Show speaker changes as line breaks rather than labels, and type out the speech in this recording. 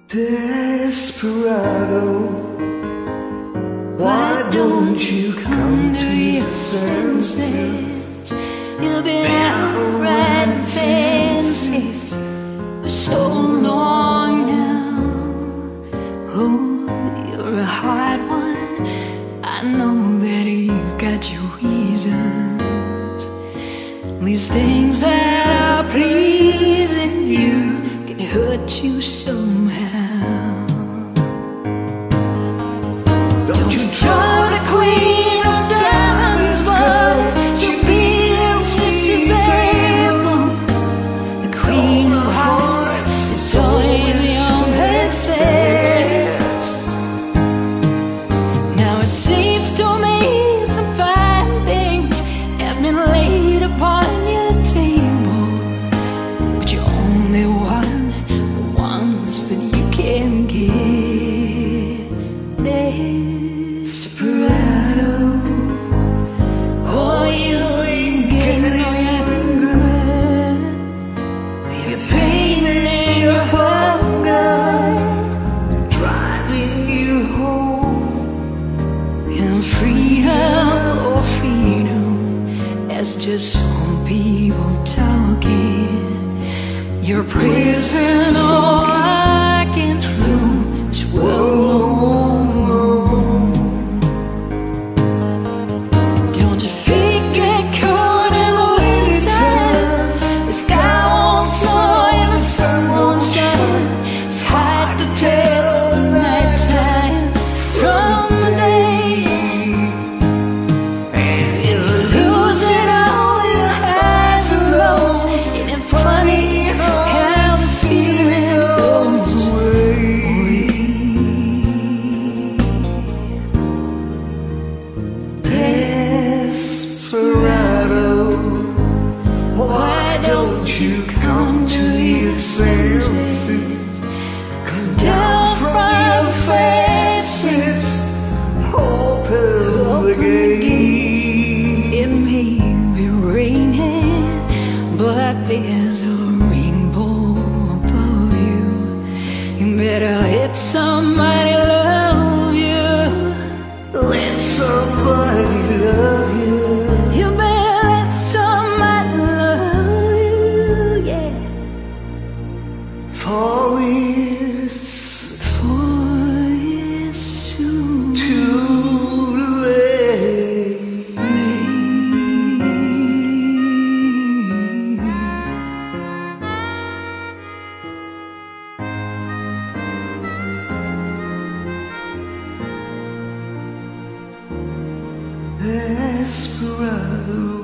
Desperado, why don't you come to your senses?
You've been out riding fancies for so long now. Oh, you're a hard one. I know that you've got your reasons. These things that are pleasing you can hurt you somehow.
Don't you try
the queen of diamonds, boy. She'll be there when she's able. The queen of hearts is always on her set. Now it seems to me some fine things have been laid upon your table, but you're only one, the ones that you can get.
Desperado, oh, you ain't getting younger. Your pain and your hunger driving you home.
And freedom, oh freedom, that's just some people talking. You're a prison, oh I can't true. It's well known. Don't your feet get cold in the winter? The sky won't snow and the sun won't shine. It's hard to tell the night time from the day.
And you're
Losing all your highs and lows. It ain't funny how the feeling goes away.
Desperado, why don't you come to your senses? Come down from your fences, open the gate.
It may be raining, but there's a rainbow above you. You better let somebody love you.
Let somebody love you.
You better let somebody love you, yeah.
For it's
Too
late. Desperado.